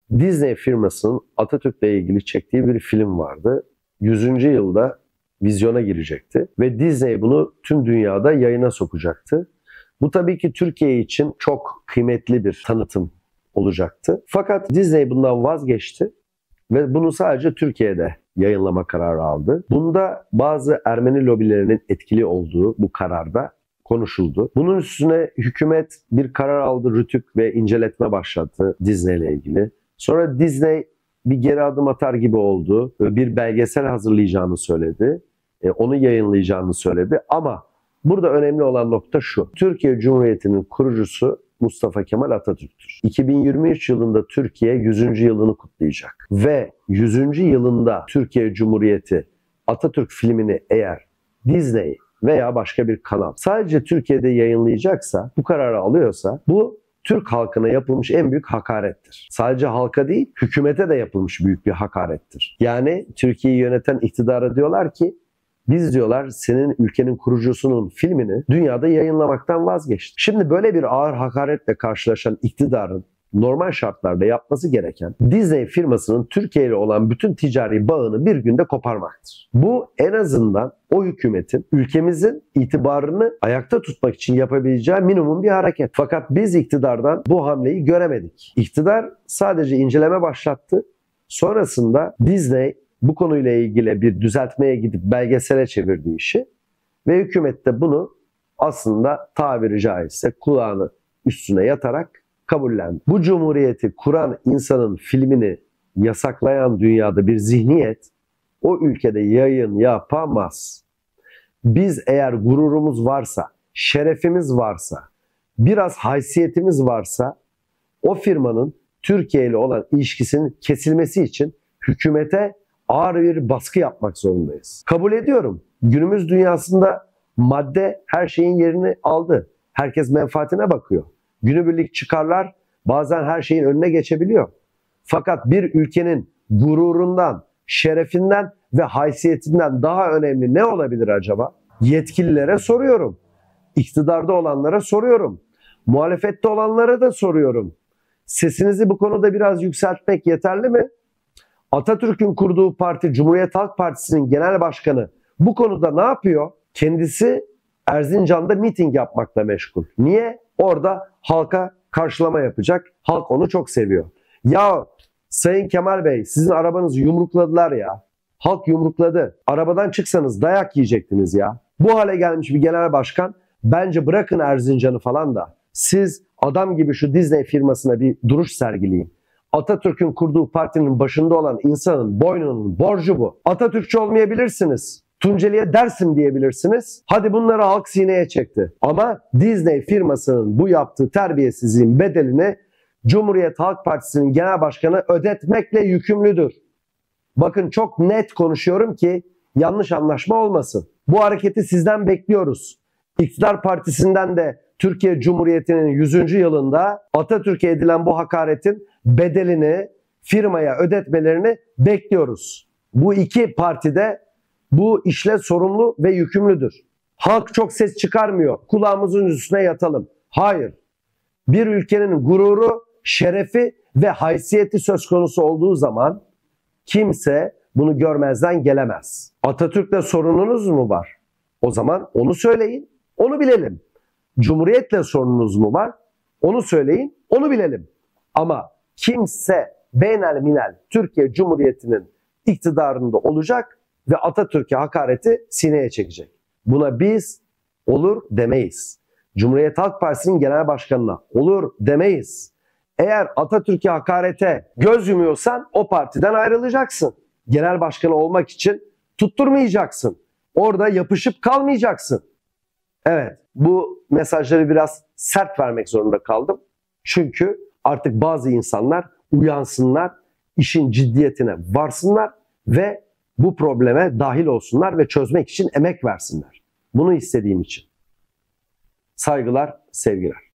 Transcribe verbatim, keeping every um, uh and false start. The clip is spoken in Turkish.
Disney firmasının Atatürk'le ilgili çektiği bir film vardı. yüzüncü yılda vizyona girecekti ve Disney bunu tüm dünyada yayına sokacaktı. Bu tabii ki Türkiye için çok kıymetli bir tanıtım olacaktı. Fakat Disney bundan vazgeçti ve bunu sadece Türkiye'de yayınlama kararı aldı. Bunda bazı Ermeni lobilerinin etkili olduğu bu kararda konuşuldu. Bunun üstüne hükümet bir karar aldı, rütük ve inceletme başlattı Disney ile ilgili. Sonra Disney bir geri adım atar gibi oldu. Bir belgesel hazırlayacağını söyledi. Onu yayınlayacağını söyledi. Ama burada önemli olan nokta şu. Türkiye Cumhuriyeti'nin kurucusu Mustafa Kemal Atatürk'tür. iki bin yirmi üç yılında Türkiye yüzüncü yılını kutlayacak. Ve yüzüncü yılında Türkiye Cumhuriyeti Atatürk filmini eğer Disney veya başka bir kanal sadece Türkiye'de yayınlayacaksa, bu kararı alıyorsa bu Türk halkına yapılmış en büyük hakarettir. Sadece halka değil, hükümete de yapılmış büyük bir hakarettir. Yani Türkiye'yi yöneten iktidara diyorlar ki, biz diyorlar senin ülkenin kurucusunun filmini dünyada yayınlamaktan vazgeçtik. Şimdi böyle bir ağır hakaretle karşılaşan iktidarın normal şartlarda yapması gereken Disney firmasının Türkiye ile olan bütün ticari bağını bir günde koparmaktır. Bu en azından o hükümetin ülkemizin itibarını ayakta tutmak için yapabileceği minimum bir hareket. Fakat biz iktidardan bu hamleyi göremedik. İktidar sadece inceleme başlattı. Sonrasında Disney bu konuyla ilgili bir düzeltmeye gidip belgesele çevirdiği işi ve hükümet de bunu aslında tabiri caizse kulağını üstüne yatarak kabullendi. Bu cumhuriyeti kuran insanın filmini yasaklayan dünyada bir zihniyet o ülkede yayın yapamaz. Biz eğer gururumuz varsa, şerefimiz varsa, biraz haysiyetimiz varsa o firmanın Türkiye ile olan ilişkisinin kesilmesi için hükümete ağır bir baskı yapmak zorundayız. Kabul ediyorum. Günümüz dünyasında madde her şeyin yerini aldı. Herkes menfaatine bakıyor. Günübirlik çıkarlar bazen her şeyin önüne geçebiliyor. Fakat bir ülkenin gururundan, şerefinden ve haysiyetinden daha önemli ne olabilir acaba? Yetkililere soruyorum. İktidarda olanlara soruyorum. Muhalefette olanlara da soruyorum. Sesinizi bu konuda biraz yükseltmek yeterli mi? Atatürk'ün kurduğu parti Cumhuriyet Halk Partisi'nin genel başkanı bu konuda ne yapıyor? Kendisi Erzincan'da miting yapmakla meşgul. Niye? Orada halka karşılama yapacak. Halk onu çok seviyor. Ya Sayın Kemal Bey, sizin arabanızı yumrukladılar ya. Halk yumrukladı. Arabadan çıksanız dayak yiyecektiniz ya. Bu hale gelmiş bir genel başkan, bence bırakın Erzincan'ı falan da siz adam gibi şu Disney firmasına bir duruş sergileyin. Atatürk'ün kurduğu partinin başında olan insanın boynunun borcu bu. Atatürkçü olmayabilirsiniz. Tunceli'ye Dersim diyebilirsiniz. Hadi bunları halk sineye çekti. Ama Disney firmasının bu yaptığı terbiyesizliğin bedelini Cumhuriyet Halk Partisi'nin genel başkanı ödetmekle yükümlüdür. Bakın çok net konuşuyorum ki yanlış anlaşma olmasın. Bu hareketi sizden bekliyoruz. İktidar Partisi'nden de Türkiye Cumhuriyeti'nin yüzüncü yılında Atatürk'e edilen bu hakaretin bedelini firmaya ödetmelerini bekliyoruz. Bu iki parti de bu işle sorumlu ve yükümlüdür. Halk çok ses çıkarmıyor. Kulağımızın üstüne yatalım. Hayır. Bir ülkenin gururu, şerefi ve haysiyeti söz konusu olduğu zaman kimse bunu görmezden gelemez. Atatürk'le sorununuz mu var? O zaman onu söyleyin, onu bilelim. Cumhuriyetle sorununuz mu var? Onu söyleyin, onu bilelim. Ama kimse beynelminel Türkiye Cumhuriyeti'nin iktidarında olacak ve Atatürk'e hakareti sineye çekecek. Buna biz olur demeyiz. Cumhuriyet Halk Partisi'nin genel başkanına olur demeyiz. Eğer Atatürk'e hakarete göz yumuyorsan o partiden ayrılacaksın. Genel başkanı olmak için tutturmayacaksın. Orada yapışıp kalmayacaksın. Evet, bu mesajları biraz sert vermek zorunda kaldım. Çünkü artık bazı insanlar uyansınlar, işin ciddiyetine varsınlar ve bu probleme dahil olsunlar ve çözmek için emek versinler. Bunu istediğim için. Saygılar, sevgiler.